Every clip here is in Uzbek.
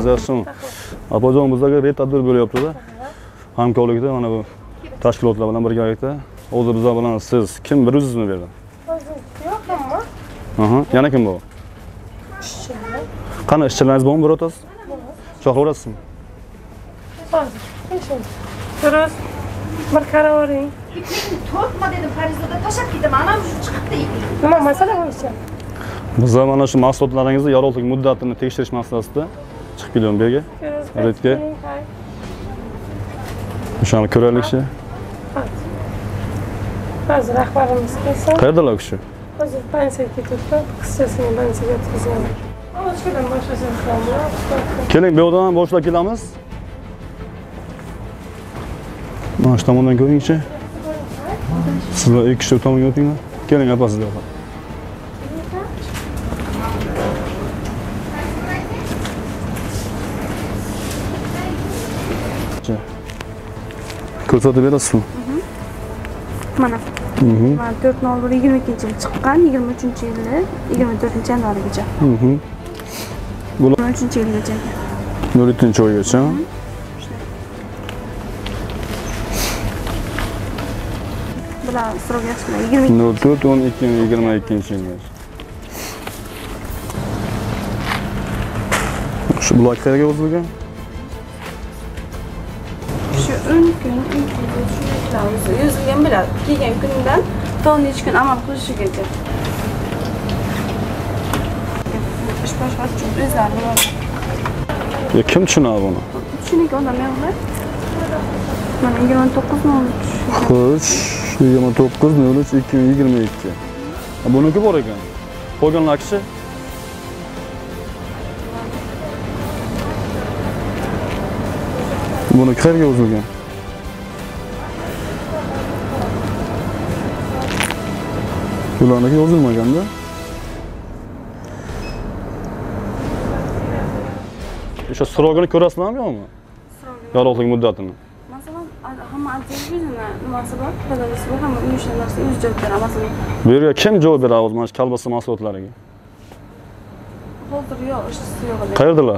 Ahvolingiz yaxshimi? Opajon, bizlarga ret tadbir bo'lyapti-da. Hamkorlikda mana bu tashkilotlar bilan birgalikda. O'zi bizlar bilan siz kim bir o'zingizmi bu yerda? Yo'qmi? Aha, yana kim bu? Ishchilar. Qani ishchilaringiz bormi birortasi? Chaqiraverasizmi? Hozir. Durust. Bir qaravering. Tortma dedim Farizada tashab ketdim. Ana shu chiqibdi. Nima masala bo'yicha? Bizlar mana shu mahsulotlaringizni yorug'lik muddatini tekshirish maqsadida chiqib kelyapmiz bu yerga. Retga. O'shani ko'raylikchi. Hozir rahbarimiz kelsa. Qayerdalar u kishi? Hozir pensiyaga ketibdi. Qizchasini pensiyaga yetkazganlar. Olishkadan boshlasangiz ham. Keling, bu yerdan boshlab kelamiz. Mana shu tomondan ko'ringchi. Sizlar ikki kishi tomonga o'tinglar. Keling, apa sizlar. Ko'rsatib berasizmi? Mana. Mana 4.01.22 yil chiqqan, 23-yili 24-yanvarigacha. Bular 13-yilgacha. 13-oygacha. Bular srok yaxshilar. 04-12-22-yilgacha. Shu bular qayerga o'zilgan? Shu 10 kun, yozilgan bo'ladi. Kelgan kundan to necha kun amal qilishigacha. Ish boshqa uchun o'zlari biladi. Kim tushunadi buni? Tushuniki odam yo'qlar. Mana 29.03. Xo'sh, 29.03.2022. Buniki bor ekan. Qolganlar kishi? Buni qayerga o'zilgan? Bularniki yozilmaganda. O'sha srogini ko'rasizlarmi yo'qmi? Yorug'lik muddatini. Masalan, hamma antivirusini nimasi bor, foydasi bor, hamma uyushgan narsa o'z javob beradi. Masalan, Bu yerga kim javob beradi o'zi mana shu kolbasa mahsulotlariga? hozir yo'q, ishchisi yo'q edi. Qayerdalar?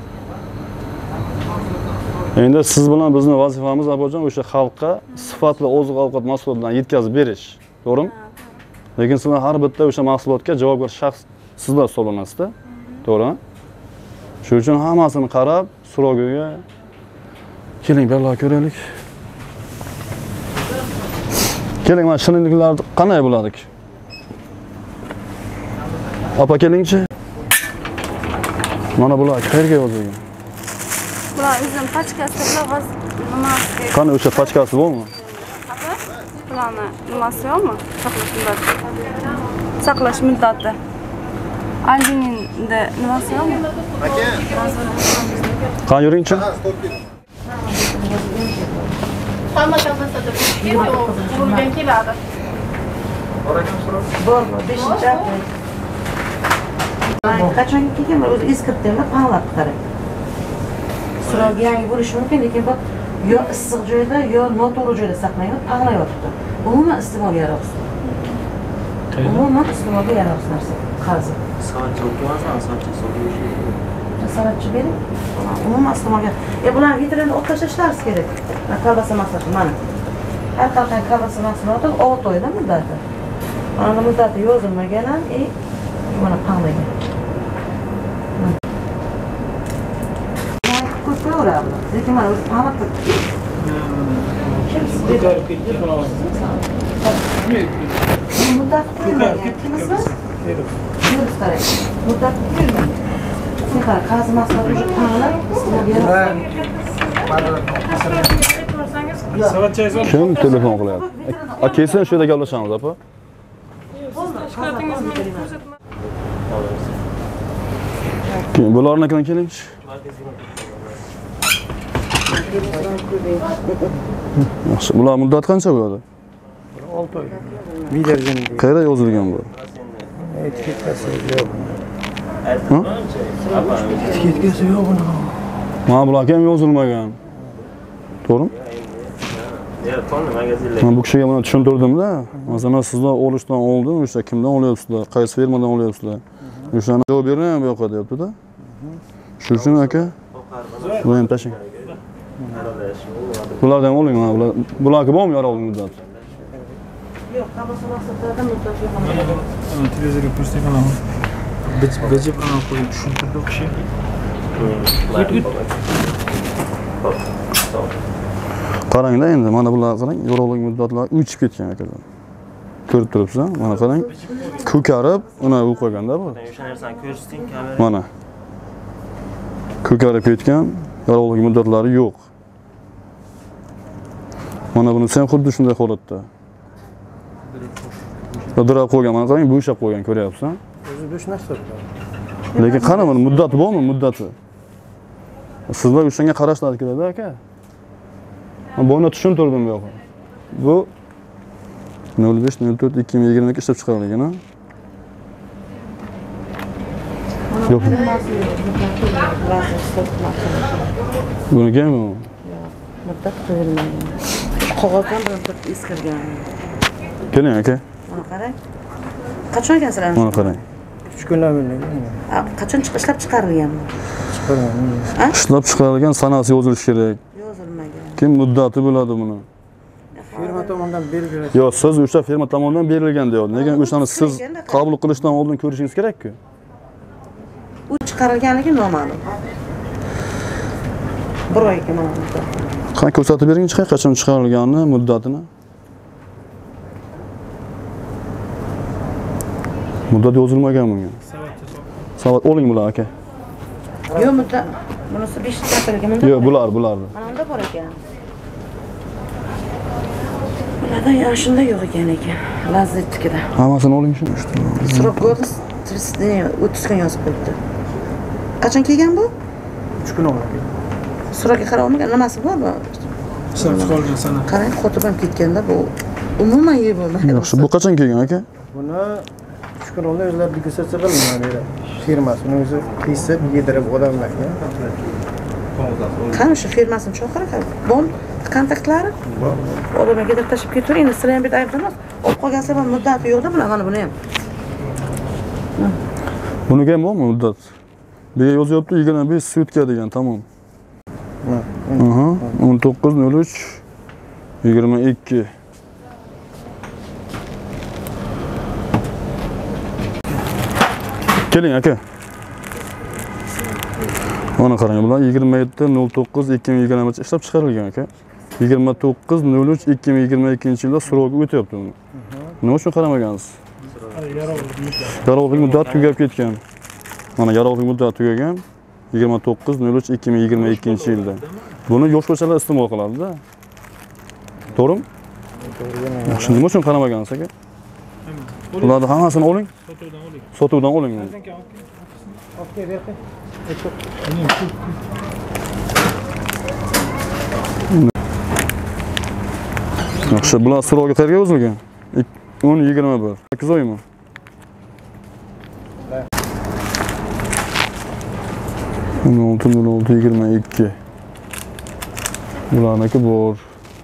Endi siz bilan bizning vazifamiz apojon o'sha xalqqa sifatli oziq-ovqat mahsulotlarini yetkazib berish. To'g'rimi? Lekin sizlar har bitta o'sha mahsulotga javobgar shaxs sizlar hisoblanasizda. To'g'rimi? Shuning uchun hammasini qarab, so'rogiga keling, birga ko'raylik. Keling, mana shirinliklar qanday bo'ladi? Opa kelingchi. Mana bular qayerga yozilgan? Bular o'zining pachkasi bilan nimasi? Qani o'sha pachkasi bormi? Bularni nimasi yo'qmi? Saqlash muddati. Aljuminda nimasi yo'qmi? Qani yuringchi. Hamma kolbasada urilgan keladi. Bor, 5-hafta. Qachon kelganman o'zi eskirtganlar panglab qarang. Srog yangi bo'lishi mumkin, lekin bu yo issiq joyda, yo noto'g'ri joyda saqlangan, panglayapti. Umuman iste'molga yaroqsiz. Umuman iste'molga yaroqsiz narsa. Qazi. Salatchi bering. Umuman iste'molga. Bularni vitrinda olib tashlashlari kerak. Kolbasa masalan mana. Har qanday kolbasa mahsuloti 6 oyda muddati. Mana muddati yozilmagan ham, mana panglagan. Lekin mana o'zi pamad muddat qo'yilmagan. Kimisi? Yurib qarang. Muddat qo'yilmagan. Sehar qazi mahsulot уже panglab, iste'molga Kim telefon qilyapti? Kelsin shu yerda gaplashamiz, opa. Bularnikidan kelingchi. Yaxshi, bular muddat qancha bo'ladi? 6 oy. Videoga Qayerda yozilgan bu? etiketkasi yo'q. Etiketkasi yo'q buni. Mana bular ham yozilmagan. To'g'rimi? Men bu kishiga buni tushuntirdim-da. Masalan, sizlar olishdan oldin o'sha kimdan olyapsizlar, qaysi firmadan olyapsizlar? O'shani javob bering bu yoqqa deyapti-da. Shuning uchun aka Buni ham tashlang. Bulardan oling mana bular. Bularga bormi yaroqli muddat? Yo'q, qabasa maqsadlarda muddat yo'q. Televizorga ko'rsatgan bijib qo'yib tushuntirdi u kishi. Qaranglar endi mana bular qarang, yaroqli muddatlar o'chib ketgan akalar. Ko'rib turibsiz, mana qarang. Ko'karib, uni u qo'yganda bu. O'sha narsani ko'rsating kamera. Mana. Ko'karib ketgan, yaroqli muddatlari yo'q. Mana buni sen xuddi shunday holatda. Dirab qo'ygan, mana qarang, bo'shab qo'ygan, ko'ryapsan? O'zi bo'sh narsa. Lekin qara mana muddati bormi, muddati? Sizlar o'shanga qarashlari kerak aka. Men buni tushuntirdim bu yoqqa. Bu 05.04.2022 ishlab chiqarilgan, ha? Yo'q. Buni kelmi? Muddat qo'yilmagan. Qog'ozdan bilan turib eskirgan. Keling aka. Mana qarang. Qachon ekansilar? Mana qarang. 3 kundan beri. Qachon ishlab chiqarilgan? Chiqargan. Ishlab chiqarilgan sanasi yozilishi kerak. Yozilmagan. Kim muddati bo'ladi buni? Firma tomonidan belgilangan. Yo, siz o'sha firma tomonidan berilgan deyapti. Lekin o'shani siz qabul qilishdan oldin ko'rishingiz kerak-ku. U chiqarilganligi noma'lum. Bir oyga mana muddat. Qani ko'rsatib bering, qachon chiqarilganini, muddatini. Muddat yozilmagan bunga. Savat oling bular aka. Yo'q, muddat. Bunisi 5 soatga muddat. Yo'q, bularni. Mana unda bor ekan. Bularda yana shunday yo'q ekan. Lazzatnikida. Hammasini oling shuni. Срок go'rdi 30 kun yozib qo'yibdi. Qachon kelgan bu? 3 kun oldi. Sroki qarab olmagan, nimasi bor bu? Ishlab chiqarilgan sana. Qarang, qotib ham ketganda bu umuman yeb bo'lmaydi. Yaxshi, bu qachon kelgan aka? Buni 3 kun oldin o'zlari degustatsiya qilgan mana firmasi. Uni o'zi qiysa yedirib odamlarga. Qani shu firmasini chaqirib, bom kontaktlari. Odamga yedirib tashib ketavering, endi sizlar ham bitta ayb emas. Olib qolgan sabab muddati yo'q-da bular, mana buni ham. Buni ham bormi muddat? Bu yozyapti 25 sutka degan, tamom. Aha, 19.03.22. Keling aka. Mana qarang, bular 27.09.2023 ishlab chiqarilgan aka. 29.03.2022-yilda srogi o'tyapti buni. Nima uchun qaramagansiz? Yaroqli muddat tugab ketgan. Mana yaroqli muddat tugagan 29.03.2022-yilda. Buni yosh o'shalar iste'mol qiladi-da. To'g'rimi? Yaxshi, nima uchun qaramagansiz aka? Bularni hammasini oling. Sotuvdan oling. Yaxshi, bular srogi qayerga yozilgan? 10-21. 8 oymi? O'n 6.06.22. Bularniki bor.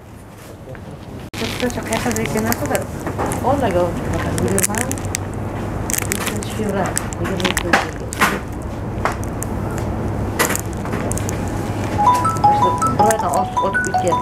Qachon qayerda ekanasiz? Ollaga o'tib fevral. Buraya o'tib ketgan.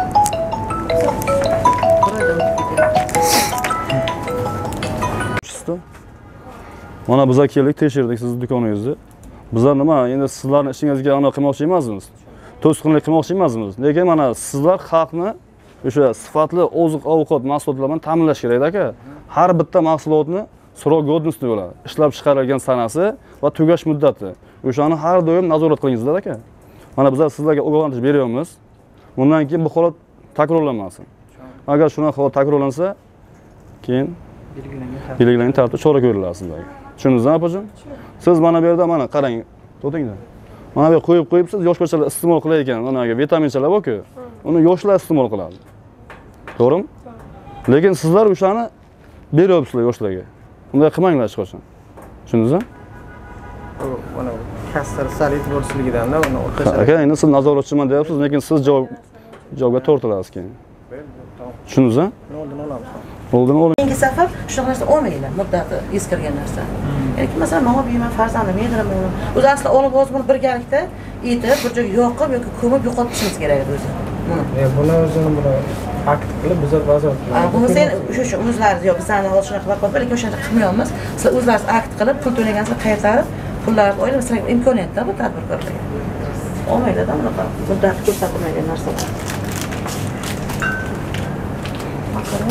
Mana biz keldik, tekshirdik sizni do'koningizni. Bizlar nima, endi sizlarning ishingizga aniq qilmoqchi emasmiz. To'sqinlik qilmoqchi emasmiz. Lekin mana sizlar xalqni o'sha sifatli oziq-ovqat mahsulotlari bilan ta'minlash kerak aka. Har bitta mahsulotni srok godnosti bo'ladi. Ishlab chiqarilgan sanasi va tugash muddati. O'shani har doim nazorat qilingizlar aka. Mana bizlar sizlarga ogohlantirish beryapmiz. Bundan keyin bu holat takrorlanmasin. Agar shunaqa holat takrorlansa, keyin belgilangan tartibda chora ko'riladi sizlarga. Tushundingizmi apajon? Siz mana bu yerda mana qarang, to'tingda. Mana bu yerga qo'yibsiz, yosh bolalar iste'mol qilayotgan onaga vitaminchalar bor-ku, uni yoshlar iste'mol qiladi. To'g'rimi? Lekin sizlar o'shani beryapsizlar yoshlarga. Bunday qilmanglar hech qachon. Tushundingizmi? Mana kassar sal e'tiborsizligidan-da uni o'rtacha. Aka, endi siz nazoratchiman deyapsiz, lekin siz javobga tortilasiz keyin. Tamam. Tushundingiz a? Ne oldun olamiz. Oldini oling. Keyingi safar shunaqa narsa olmaydi, muddati eskirgan narsa. Ya'ni masalan, mama buyman farzandim yediraman. O'zi asli olib o'zi buni birgalikda etib, bir joyga yoqib yoki ko'mib yo'qotishimiz kerak edi o'zi. Buni. Buni o'zini buni akt qilib biz nazorat qilamiz. Bu sen o'sha o'zlaringiz yo bizlarni hozir shunaqa qilib qo'yib, lekin o'shani qilmayapmiz. Sizlar o'zlaringiz akt qilib, pul to'lagansizlar qaytarib, pullarni o'ylab, sizlarga imkoniyatda bu tadbirkorlarga. Olmaydi-da bunaqa muddat ko'rsatilmagan narsalar.